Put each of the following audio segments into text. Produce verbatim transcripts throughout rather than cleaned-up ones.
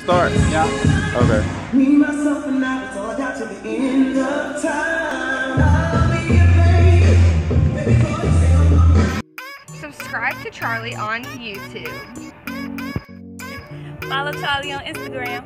start? Yeah. Okay. Me, myself, and I, it's all down to the end of time. I'll be your baby. Subscribe to Charlie on YouTube. Follow Charlie on Instagram.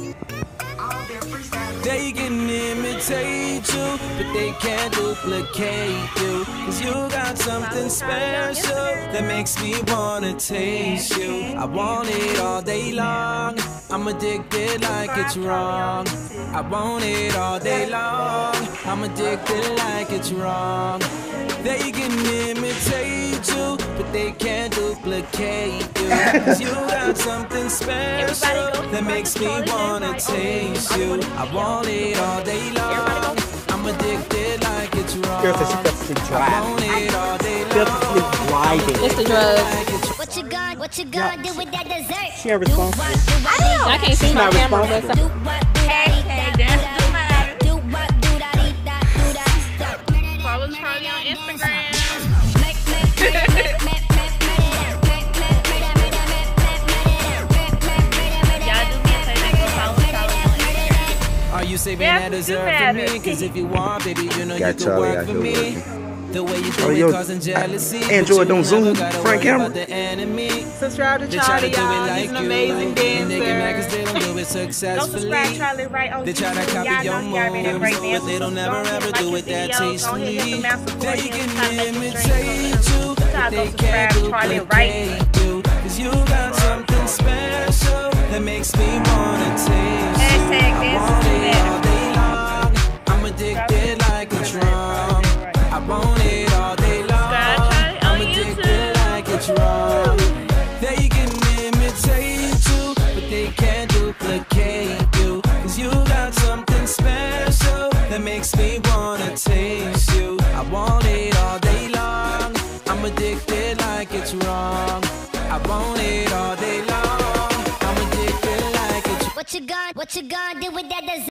They can imitate you, but they can't duplicate you. Cause you got something special that makes me wanna taste you. I want it all day long, I'm addicted like it's wrong. I want it all day long, I'm addicted like it's wrong. They can imitate you, but they can't duplicate you. Cause you got something special that makes me wanna taste you. I want it all day long, I'm addicted like it's wrong. Girl says she felt asleep I want it all day Felt asleep long. driving. It's the drugs. What you gonna, what you gonna do with that dessert? She ain't responsible. I can't see my not camera. responsible. Hey, that's the matter. Follow Charlie on Instagram. Are you saving Yes, that do dessert better. for me? Cause if you want, baby, you know Got you can Charlie work out for here me. working. The way you do Oh, it yo, causing jealousy. Android don't zoom front camera. Subscribe to They try to Charlie, do it y'all. like He's an you. amazing And they get mad cause dancer. they don't do it Go successfully. subscribe Charlie Wright on They try to YouTube. copy Y'all your know he already a great moves, dancer. but they don't Go never ahead, ever like do his it that videos. Go ahead, tastefully. hit the mouse support They him. can Try to make him imitate stream. you, Try but to they go can't subscribe Charlie Wright. duplicate you. Cause you got something special that makes me wanna taste you. Hashtag I this want it better. all day long, I'm addicted like it's wrong. I want it all day long, Charlie on I'm addicted like it's wrong. They can imitate you, but they can't duplicate you. Cause you got something special that makes me wanna taste you. I want it all day long, I'm addicted like it's wrong. I want it all day long, I'm addicted like it's What you gonna, what you gonna do with that dessert?